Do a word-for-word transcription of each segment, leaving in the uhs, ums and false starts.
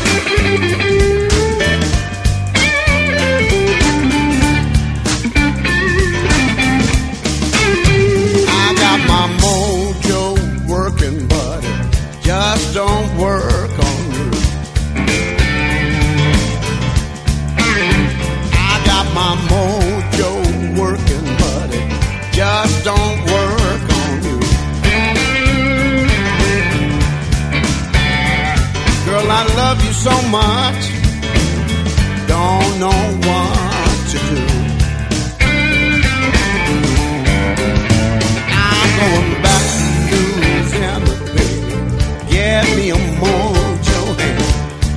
So much, don't know what to do. I'm going back to Louisiana, baby. Get me a mojo hand.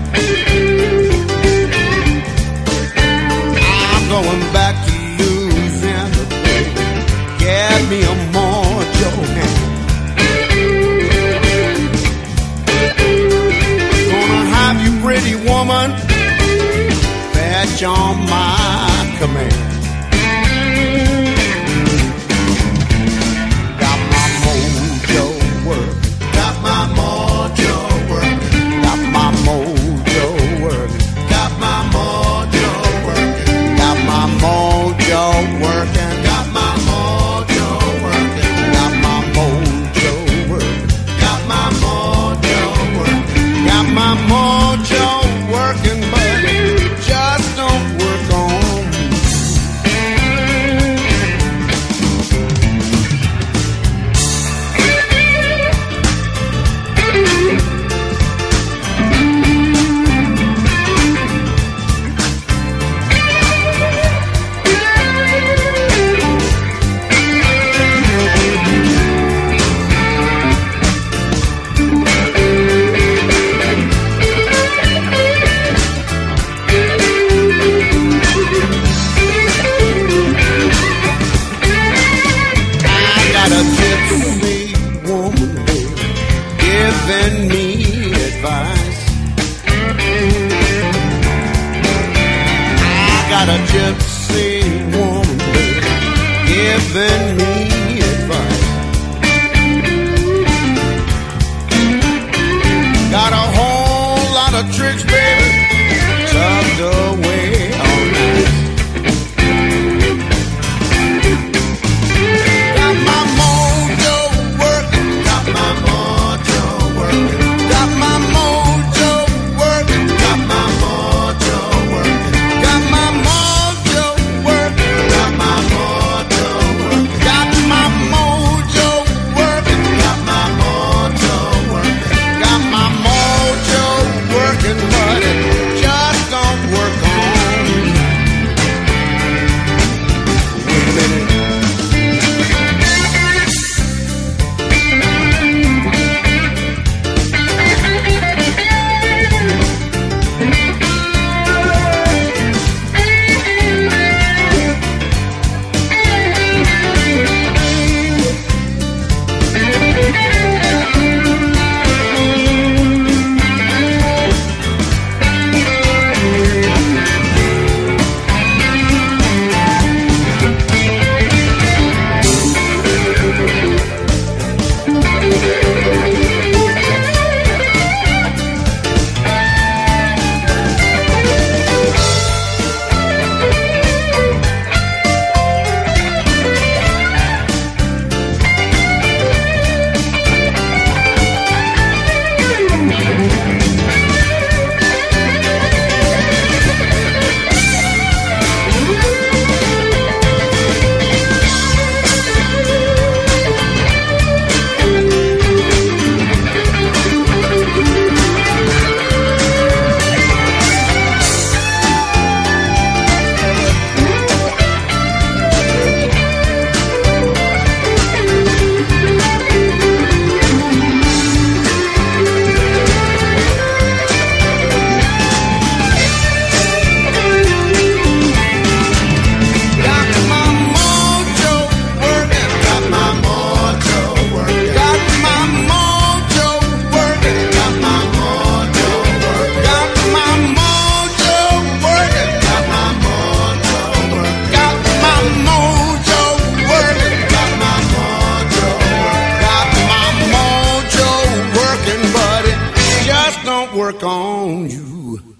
I'm going back to Louisiana, baby. Get me a mojo hand. Pretty woman, fetch on my command. Got my mojo work, got my mojo work, got my mojo work, got my mojo work, got my mojo working, got my mojo working, got my mojo work, got my mojo work, got my mojo. Working, but it just don't work on me. Giving me advice. I got a gypsy woman, baby, giving me advice. Got a whole lot of tricks, baby, tucked away all night. Got my mojo working, got my mojo working, got my mojo working, got my mojo working, got my mojo working, got my mojo working, got don't work on you.